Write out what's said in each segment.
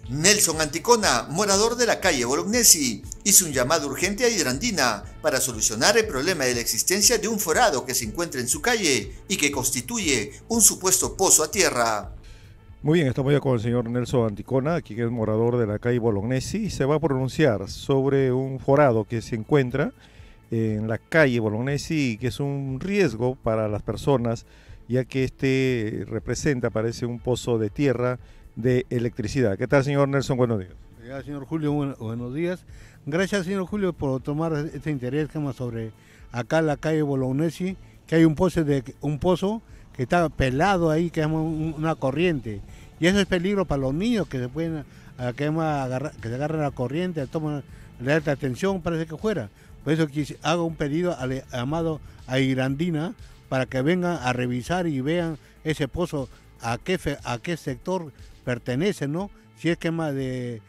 Nelson Anticona, morador de la calle Bolognesi, hizo un llamado urgente a Hidrandina para solucionar el problema de la existencia de un forado que se encuentra en su calle y que constituye un supuesto pozo a tierra. Muy bien, estamos ya con el señor Nelson Anticona, quien es morador de la calle Bolognesi, y se va a pronunciar sobre un forado que se encuentra en la calle Bolognesi y que es un riesgo para las personas, ya que este representa, parece, un pozo de tierra de electricidad. ¿Qué tal, señor Nelson? Buenos días. Ya, señor Julio, buenos días. Gracias, señor Julio, por tomar este interés sobre acá en la calle Bolognesi, que hay un pozo que está pelado ahí, que es una corriente. Y eso es peligro para los niños que se pueden que se agarran la corriente, toman la alta tensión, parece que fuera. Por eso hago un pedido llamado a Hidrandina para que vengan a revisar y vean ese pozo, a qué sector pertenece, ¿no? Si es quema de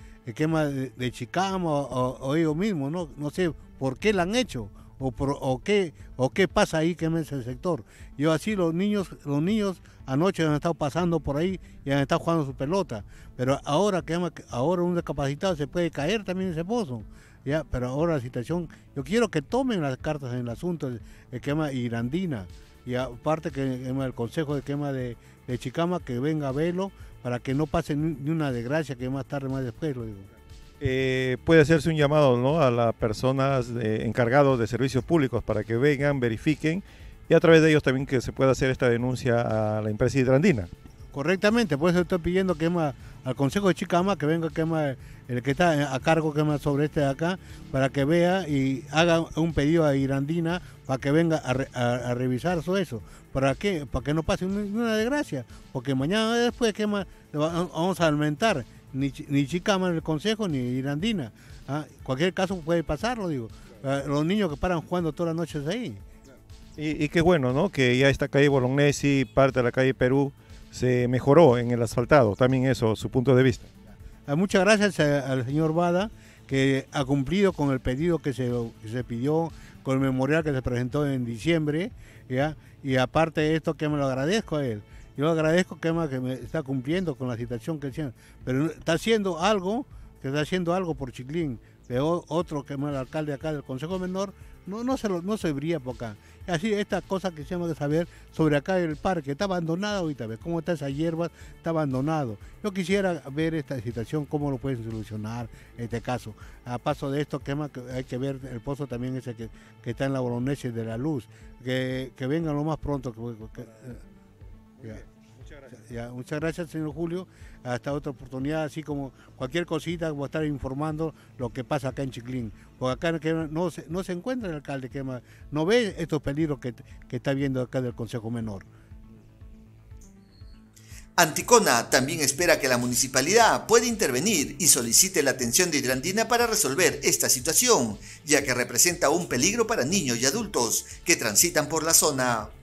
Chicama o ellos mismos, ¿no? No sé por qué la han hecho o qué pasa ahí que en ese sector. Yo así los niños anoche han estado pasando por ahí y han estado jugando su pelota, pero ahora un discapacitado se puede caer también en ese pozo. Ya, pero ahora la situación, yo quiero que tomen las cartas en el asunto de quema Hidrandina y aparte que el consejo de quema de Chicama que venga a verlo para que no pase ni una desgracia que más tarde más después lo digo. Puede hacerse un llamado, ¿no?, a las personas encargados de servicios públicos para que vengan, verifiquen y a través de ellos también que se pueda hacer esta denuncia a la empresa Hidrandina. Correctamente, por eso estoy pidiendo al Consejo de Chicama que venga el que está a cargo sobre este de acá para que vea y haga un pedido a Hidrandina para que venga a revisar todo eso. ¿Para qué? Para que no pase una desgracia, porque mañana después vamos a aumentar ni Chicama en el Consejo ni Hidrandina. Cualquier caso puede pasarlo, digo. Los niños que paran jugando todas las noches ahí. Y qué bueno, ¿no?, que ya esta calle Bolognesi, parte de la calle Perú, se mejoró en el asfaltado, también eso, su punto de vista. Muchas gracias al señor Bada, que ha cumplido con el pedido que se pidió, con el memorial que se presentó en diciembre, ¿ya? Y aparte de esto, que me lo agradezco a él. Yo le agradezco que me está cumpliendo con la situación que tiene, pero está haciendo algo por Chiclín. Pero otro que es el alcalde acá del Consejo Menor, no se brilla por acá. Así, esta cosa que se llama de saber sobre acá el parque, está abandonado ahorita, ¿ves cómo está esa hierba? Está abandonado. Yo quisiera ver esta situación, cómo lo pueden solucionar este caso. A paso de esto, hay que ver el pozo también ese que está en la Bolognesi de la Luz, que vengan lo más pronto. Muchas gracias, señor Julio. Hasta otra oportunidad, así como cualquier cosita, voy a estar informando lo que pasa acá en Chiclín. Porque acá no se encuentra el alcalde, no ve estos peligros que está viendo acá del Consejo Menor. Anticona también espera que la municipalidad pueda intervenir y solicite la atención de Hidrandina para resolver esta situación, ya que representa un peligro para niños y adultos que transitan por la zona.